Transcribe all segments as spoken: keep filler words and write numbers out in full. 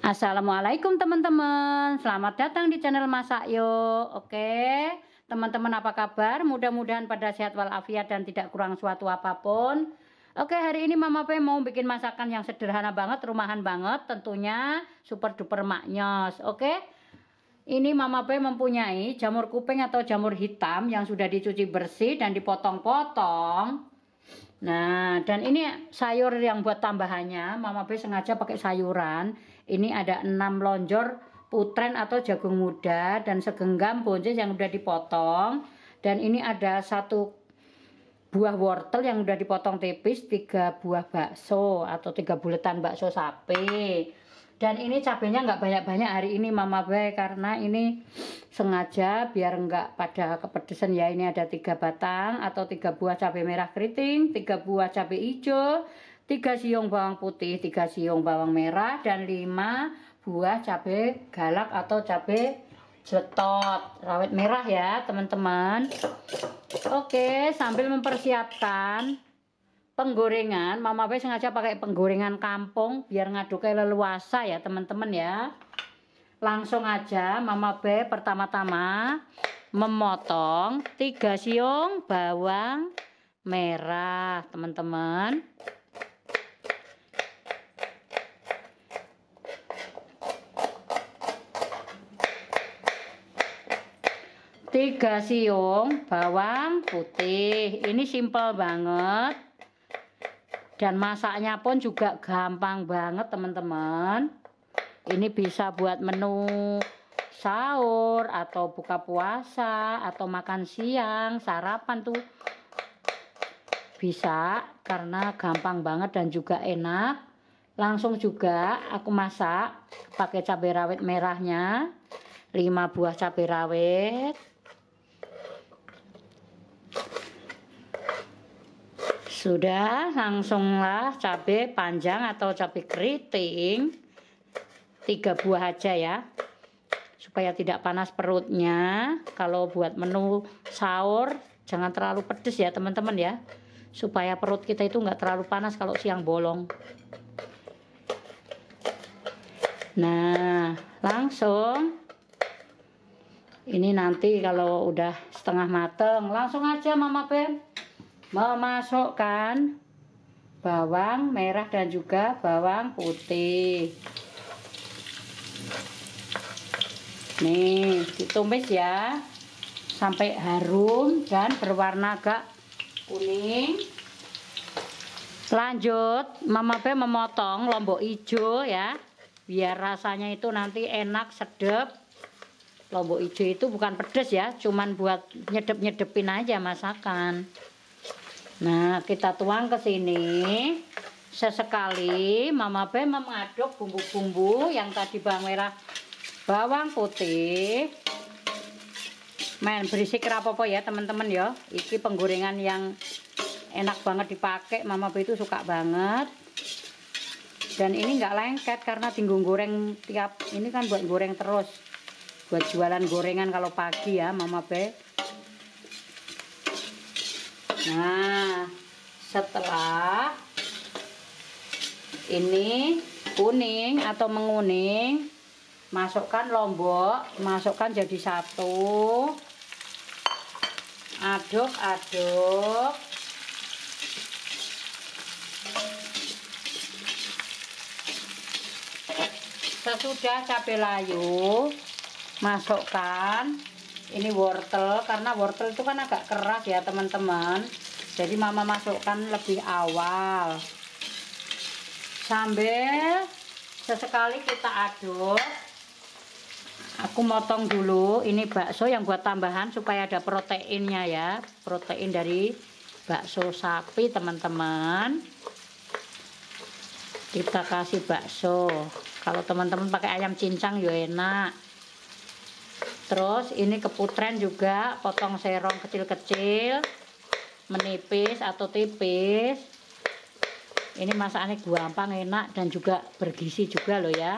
Assalamualaikum teman-teman, selamat datang di channel Masak Yuk. Oke teman-teman, apa kabar? Mudah-mudahan pada sehat walafiat dan tidak kurang suatu apapun. Oke, hari ini Mama P mau bikin masakan yang sederhana banget, rumahan banget, tentunya super duper maknyos. Oke, ini Mama P mempunyai jamur kuping atau jamur hitam yang sudah dicuci bersih dan dipotong-potong. Nah, dan ini sayur yang buat tambahannya, Mama B sengaja pakai sayuran. Ini ada enam lonjor putren atau jagung muda dan segenggam buncis yang udah dipotong. Dan ini ada satu buah wortel yang udah dipotong tipis, tiga buah bakso atau tiga buletan bakso sapi. Dan ini cabenya nggak banyak-banyak hari ini Mama B, karena ini sengaja biar nggak pada kepedesan ya. Ini ada tiga batang atau tiga buah cabai merah keriting, tiga buah cabai hijau, tiga siung bawang putih, tiga siung bawang merah, dan lima buah cabai galak atau cabai jeletot rawit merah ya teman-teman. Oke, sambil mempersiapkan penggorengan, Mama B sengaja pakai penggorengan kampung biar ngaduknya leluasa ya teman-teman ya. Langsung aja Mama B pertama-tama memotong tiga siung bawang merah teman-teman. Tiga siung bawang putih. Ini simple banget. Dan masaknya pun juga gampang banget teman-teman. Ini bisa buat menu sahur atau buka puasa atau makan siang, sarapan tuh bisa, karena gampang banget dan juga enak. Langsung juga aku masak pakai cabai rawit merahnya, lima buah cabai rawit. Sudah, langsunglah cabai panjang atau cabai keriting tiga buah aja ya, supaya tidak panas perutnya. Kalau buat menu sahur jangan terlalu pedes ya teman-teman ya, supaya perut kita itu nggak terlalu panas kalau siang bolong. Nah, langsung ini nanti kalau udah setengah mateng, langsung aja Mama B memasukkan bawang merah dan juga bawang putih. Nih, ditumis ya sampai harum dan berwarna agak kuning. Lanjut, Mama B memotong lombok hijau ya, biar rasanya itu nanti enak, sedap. Lombok hijau itu bukan pedas ya, cuman buat nyedep-nyedepin aja masakan. Nah, kita tuang ke sini. Sesekali Mama B mengaduk bumbu-bumbu yang tadi bawang merah, bawang putih. Men berisik rapopo ya teman-teman ya. Iki penggorengan yang enak banget dipakai, Mama B itu suka banget. Dan ini nggak lengket karena tinggung goreng tiap, ini kan buat goreng terus, buat jualan gorengan kalau pagi ya Mama B. Nah, setelah ini kuning atau menguning, masukkan lombok, masukkan jadi satu, aduk-aduk. Sesudah cabai layu, masukkan ini wortel, karena wortel itu kan agak keras ya teman-teman, jadi Mama masukkan lebih awal. Sambil sesekali kita aduk. Aku motong dulu ini bakso yang buat tambahan supaya ada proteinnya ya, protein dari bakso sapi teman-teman. Kita kasih bakso, kalau teman-teman pakai ayam cincang ya enak. Terus ini keputren juga, potong serong kecil-kecil, menipis atau tipis. Ini masakannya gampang, enak, dan juga bergizi juga loh ya.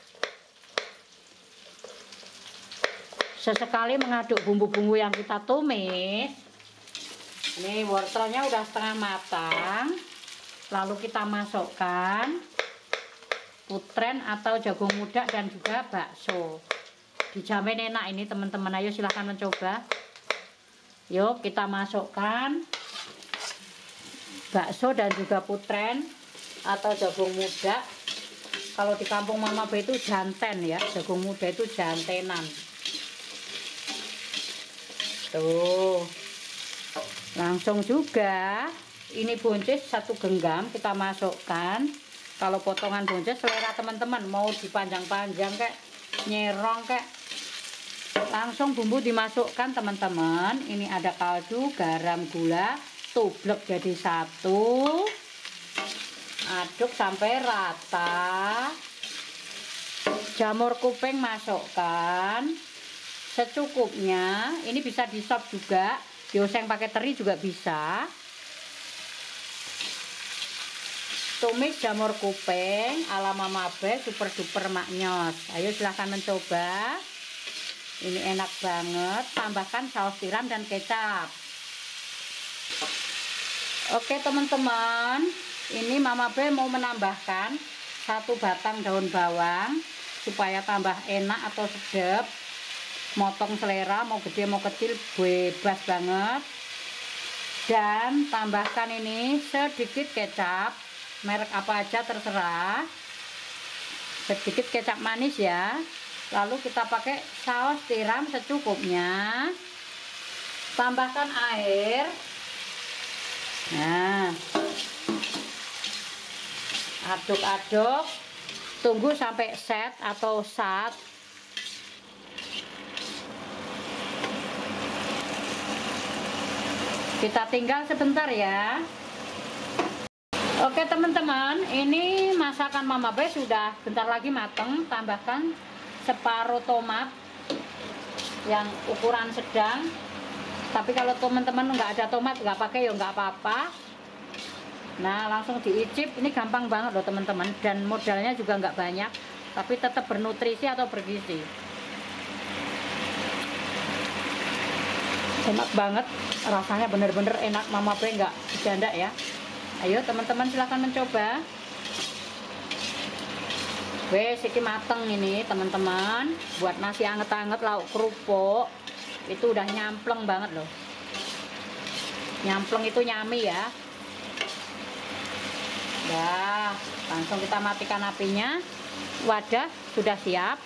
Sesekali mengaduk bumbu-bumbu yang kita tumis. Ini wortelnya udah setengah matang, lalu kita masukkan putren atau jagung muda dan juga bakso. Dijamin enak ini teman-teman. Ayo silahkan mencoba. Yuk kita masukkan bakso dan juga putren atau jagung muda. Kalau di kampung Mama B itu janten ya, jagung muda itu jantenan. Tuh. Langsung juga ini buncis satu genggam kita masukkan. Kalau potongan buncis selera teman-teman, mau dipanjang-panjang kayak nyerong kayak, langsung bumbu dimasukkan teman-teman. Ini ada kaldu, garam, gula, tublek jadi satu. Aduk sampai rata. Jamur kuping masukkan secukupnya. Ini bisa di sop juga, dioseng pakai teri juga bisa. Tumis jamur kuping ala Mama B super duper maknyos. Ayo silahkan mencoba. Ini enak banget. Tambahkan saus tiram dan kecap. Oke teman-teman, ini Mama B mau menambahkan satu batang daun bawang supaya tambah enak atau sedap. Motong selera, mau gede mau kecil bebas banget. Dan tambahkan ini sedikit kecap, merek apa aja terserah. Sedikit kecap manis ya. Lalu kita pakai saus tiram secukupnya. Tambahkan air. Nah, aduk-aduk. Tunggu sampai set atau sat. Kita tinggal sebentar ya. Oke teman-teman, ini masakan Mama B sudah bentar lagi mateng. Tambahkan separuh tomat yang ukuran sedang. Tapi kalau teman-teman nggak ada tomat, nggak pakai ya nggak apa-apa. Nah langsung diicip. Ini gampang banget loh teman-teman, dan modalnya juga nggak banyak, tapi tetap bernutrisi atau bergizi. Enak banget, rasanya bener-bener enak. Mama B nggak bercanda ya. Ayo teman-teman silahkan mencoba. Wes iki mateng ini teman-teman. Buat nasi anget-anget lauk kerupuk itu udah nyampleng banget loh. Nyampleng itu nyami ya. Nah, langsung kita matikan apinya. Wadah sudah siap.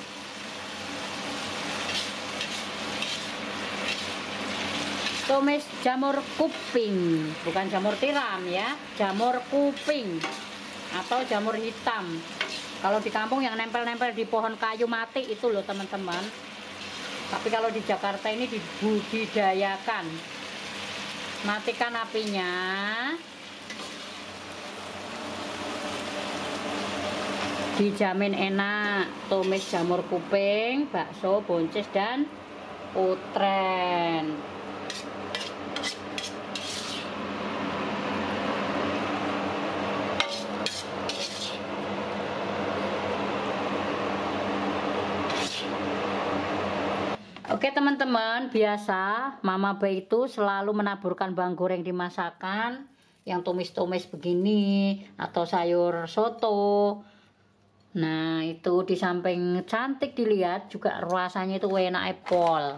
Tumis jamur kuping, bukan jamur tiram ya, jamur kuping atau jamur hitam. Kalau di kampung yang nempel-nempel di pohon kayu mati itu loh teman-teman. Tapi kalau di Jakarta ini dibudidayakan. Matikan apinya. Dijamin enak. Tumis jamur kuping, bakso, buncis dan putren. Oke teman-teman, biasa Mama B itu selalu menaburkan bawang goreng di masakan yang tumis-tumis begini atau sayur soto. Nah itu di samping cantik dilihat juga rasanya itu enak pol.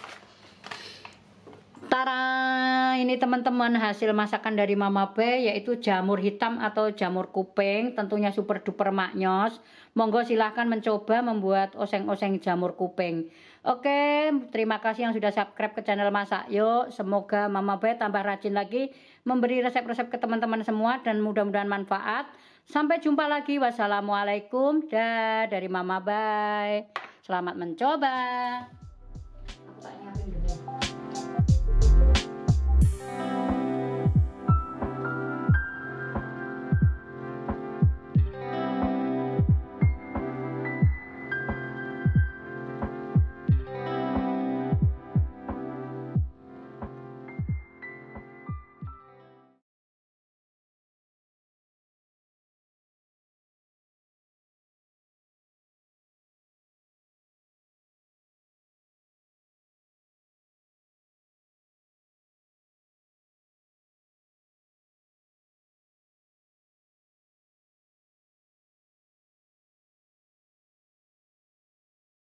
Tara, ini teman-teman hasil masakan dari Mama B yaitu jamur hitam atau jamur kuping, tentunya super duper maknyos. Monggo silahkan mencoba membuat oseng-oseng jamur kuping. Oke, terima kasih yang sudah subscribe ke channel Masak Yuk. Semoga Mama B tambah rajin lagi memberi resep-resep ke teman-teman semua dan mudah-mudahan manfaat. Sampai jumpa lagi. Wassalamualaikum. Dah dari Mama B. Selamat mencoba.